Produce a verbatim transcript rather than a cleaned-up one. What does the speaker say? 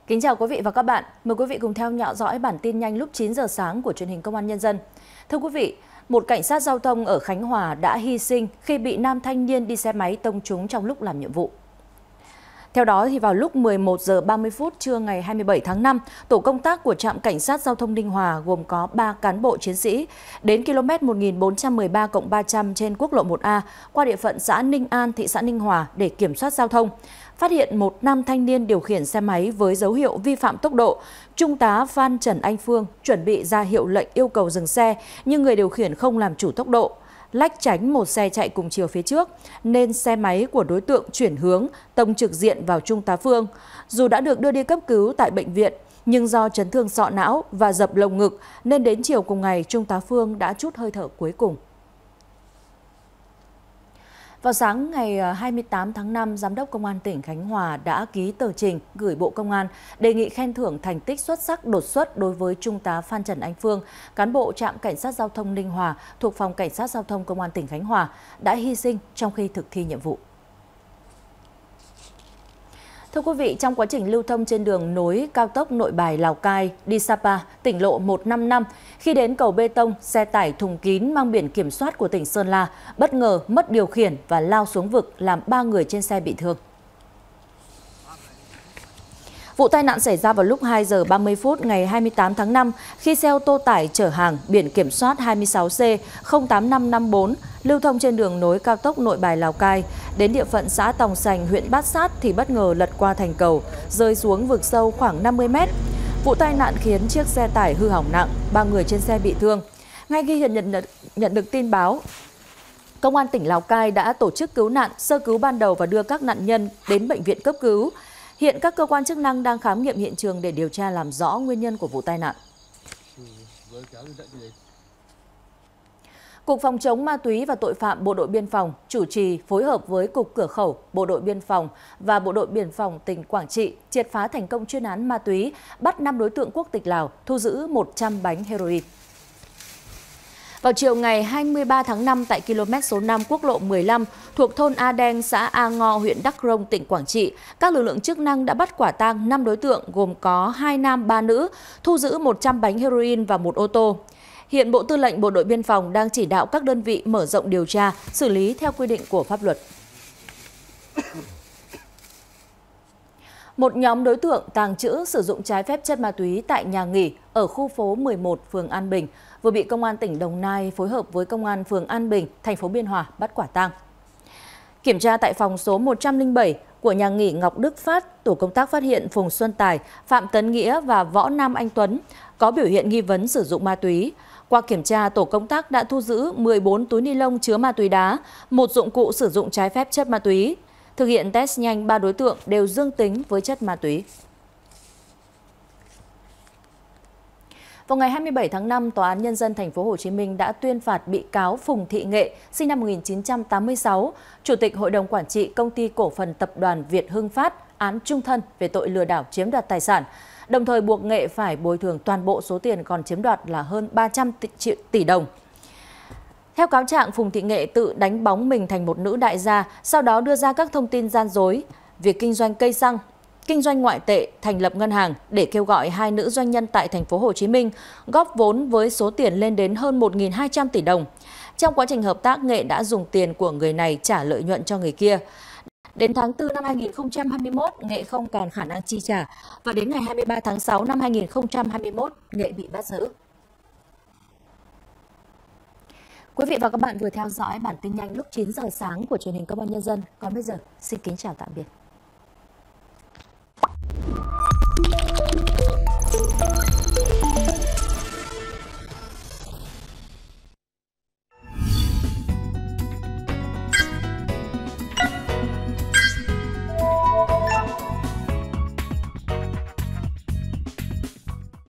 Kính chào quý vị và các bạn. Mời quý vị cùng theo dõi bản tin nhanh lúc chín giờ sáng của truyền hình Công an Nhân dân. Thưa quý vị, một cảnh sát giao thông ở Khánh Hòa đã hy sinh khi bị nam thanh niên đi xe máy tông trúng trong lúc làm nhiệm vụ. Theo đó, thì vào lúc mười một giờ ba mươi phút trưa ngày hai mươi bảy tháng năm, tổ công tác của trạm cảnh sát giao thông Ninh Hòa gồm có ba cán bộ chiến sĩ đến km một nghìn bốn trăm mười ba cộng ba trăm trên quốc lộ một A qua địa phận xã Ninh An, thị xã Ninh Hòa để kiểm soát giao thông. Phát hiện một nam thanh niên điều khiển xe máy với dấu hiệu vi phạm tốc độ. Trung tá Phan Trần Anh Phương chuẩn bị ra hiệu lệnh yêu cầu dừng xe, nhưng người điều khiển không làm chủ tốc độ, lách tránh một xe chạy cùng chiều phía trước, nên xe máy của đối tượng chuyển hướng tông trực diện vào Trung tá Phương. Dù đã được đưa đi cấp cứu tại bệnh viện, nhưng do chấn thương sọ não và dập lồng ngực nên đến chiều cùng ngày Trung tá Phương đã trút hơi thở cuối cùng. Vào sáng ngày hai mươi tám tháng năm, Giám đốc Công an tỉnh Khánh Hòa đã ký tờ trình gửi Bộ Công an đề nghị khen thưởng thành tích xuất sắc đột xuất đối với Trung tá Phan Trần Anh Phương, cán bộ trạm cảnh sát giao thông Ninh Hòa thuộc Phòng Cảnh sát Giao thông Công an tỉnh Khánh Hòa đã hy sinh trong khi thực thi nhiệm vụ. Thưa quý vị, trong quá trình lưu thông trên đường nối cao tốc Nội Bài - Lào Cai đi Sapa, tỉnh lộ một năm năm, khi đến cầu bê tông, xe tải thùng kín mang biển kiểm soát của tỉnh Sơn La bất ngờ mất điều khiển và lao xuống vực, làm ba người trên xe bị thương. Vụ tai nạn xảy ra vào lúc hai giờ ba mươi phút ngày hai mươi tám tháng năm khi xe ô tô tải chở hàng biển kiểm soát hai mươi sáu C không tám năm năm bốn lưu thông trên đường nối cao tốc Nội Bài - Lào Cai đến địa phận xã Tòng Sành, huyện Bát Sát thì bất ngờ lật qua thành cầu, rơi xuống vực sâu khoảng năm mươi mét. Vụ tai nạn khiến chiếc xe tải hư hỏng nặng, ba người trên xe bị thương. Ngay khi nhận được, nhận được tin báo, Công an tỉnh Lào Cai đã tổ chức cứu nạn, sơ cứu ban đầu và đưa các nạn nhân đến bệnh viện cấp cứu. Hiện các cơ quan chức năng đang khám nghiệm hiện trường để điều tra làm rõ nguyên nhân của vụ tai nạn. Cục Phòng chống ma túy và tội phạm Bộ đội Biên phòng chủ trì phối hợp với Cục Cửa khẩu Bộ đội Biên phòng và Bộ đội Biên phòng tỉnh Quảng Trị triệt phá thành công chuyên án ma túy, bắt năm đối tượng quốc tịch Lào, thu giữ một trăm bánh heroin. Vào chiều ngày hai mươi ba tháng năm tại km số năm quốc lộ mười lăm thuộc thôn A Đen, xã A Ngo, huyện Đắk Rông, tỉnh Quảng Trị, các lực lượng chức năng đã bắt quả tang năm đối tượng gồm có hai nam ba nữ, thu giữ một trăm bánh heroin và một ô tô. Hiện Bộ Tư lệnh Bộ đội Biên phòng đang chỉ đạo các đơn vị mở rộng điều tra, xử lý theo quy định của pháp luật. Một nhóm đối tượng tàng trữ sử dụng trái phép chất ma túy tại nhà nghỉ ở khu phố mười một, phường An Bình vừa bị Công an tỉnh Đồng Nai phối hợp với Công an phường An Bình, thành phố Biên Hòa bắt quả tang. Kiểm tra tại phòng số một trăm lẻ bảy của nhà nghỉ Ngọc Đức Phát, tổ công tác phát hiện Phùng Xuân Tài, Phạm Tấn Nghĩa và Võ Nam Anh Tuấn có biểu hiện nghi vấn sử dụng ma túy. Qua kiểm tra, tổ công tác đã thu giữ mười bốn túi ni lông chứa ma túy đá, một dụng cụ sử dụng trái phép chất ma túy. Thực hiện test nhanh, ba đối tượng đều dương tính với chất ma túy. Vào ngày hai mươi bảy tháng năm, Tòa án Nhân dân thành phố Hồ Chí Minh đã tuyên phạt bị cáo Phùng Thị Nghệ, sinh năm một nghìn chín trăm tám mươi sáu, Chủ tịch Hội đồng Quản trị Công ty Cổ phần Tập đoàn Việt Hưng Phát, án chung thân về tội lừa đảo chiếm đoạt tài sản, đồng thời buộc Nghệ phải bồi thường toàn bộ số tiền còn chiếm đoạt là hơn ba trăm triệu tỷ đồng. Theo cáo trạng, Phùng Thị Nghệ tự đánh bóng mình thành một nữ đại gia, sau đó đưa ra các thông tin gian dối, việc kinh doanh cây xăng, kinh doanh ngoại tệ, thành lập ngân hàng để kêu gọi hai nữ doanh nhân tại thành phố Hồ Chí Minh góp vốn với số tiền lên đến hơn một nghìn hai trăm tỷ đồng. Trong quá trình hợp tác, Nghệ đã dùng tiền của người này trả lợi nhuận cho người kia. Đến tháng tư năm hai nghìn không trăm hai mươi mốt, Nghệ không còn khả năng chi trả và đến ngày hai mươi ba tháng sáu năm hai nghìn không trăm hai mươi mốt, Nghệ bị bắt giữ. Quý vị và các bạn vừa theo dõi bản tin nhanh lúc chín giờ sáng của truyền hình Công an Nhân dân. Còn bây giờ, xin kính chào tạm biệt.